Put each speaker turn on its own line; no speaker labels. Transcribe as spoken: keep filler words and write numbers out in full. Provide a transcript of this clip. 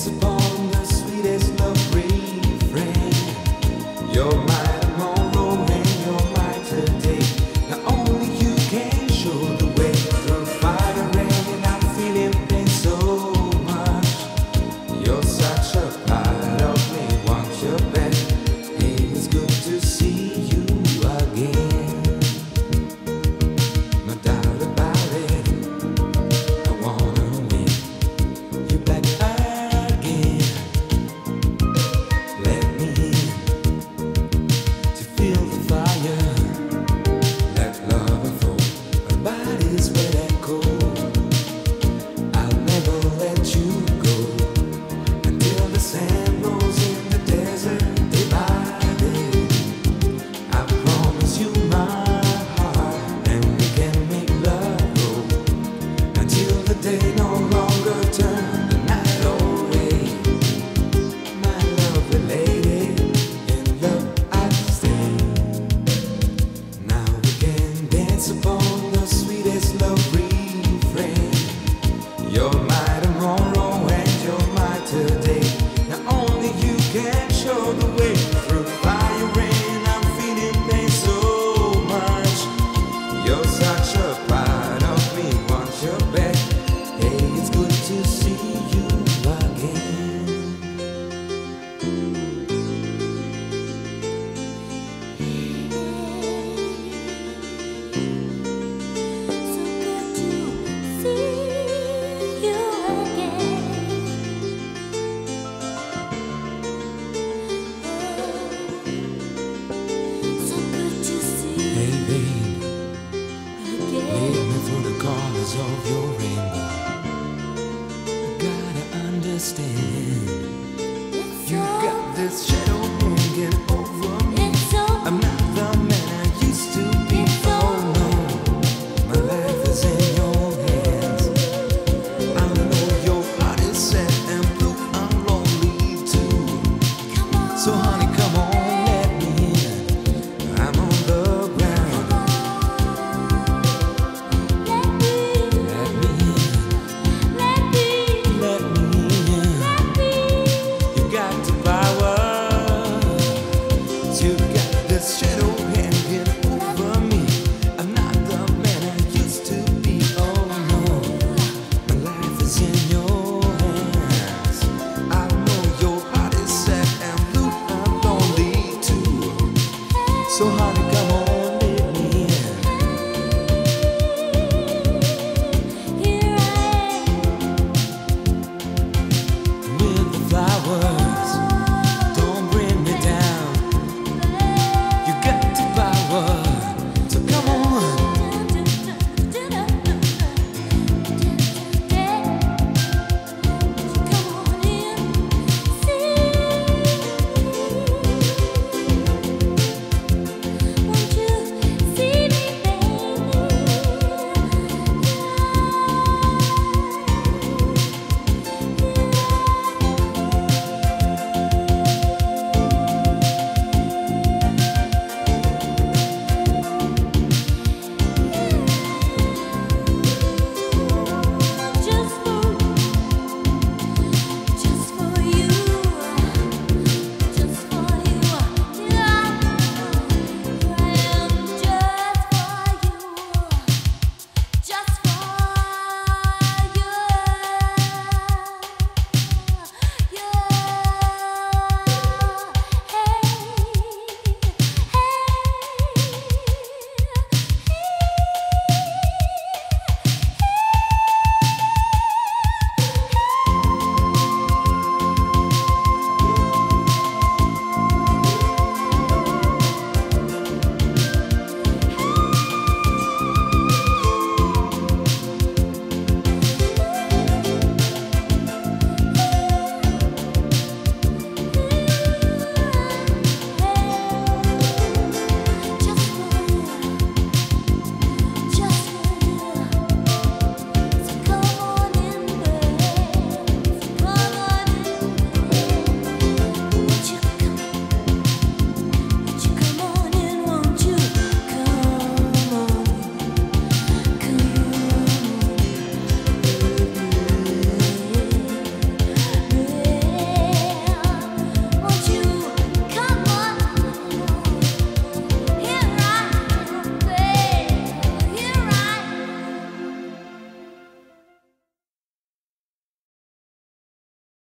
dance upon the sweetest love refrain. You're my tomorrow and you're my today. Now only you can show the way through fire and rain. I'm feeling pain so much. You're such a part of me, want your best. Hey, it's good to see you again. No doubt about it, I wanna win you back again. Let me in to feel the fire. Let love unfold, our bodies wet and cold. I'll never let you go until the sand rolls in the desert day by day. I promise you my heart, and we can make love grow until the day no longer turns the night away. My lovely lady, in love I stay. Now we can dance upon the sweetest love refrain. You're my tomorrow and you're my today. Now only you can show the way through fire and rain. I'm feeling pain so much. You're such a part of me, want your best. Hey, it's good to see you again. Hey babe, lead me through the colors of your rainbow. I gotta understand.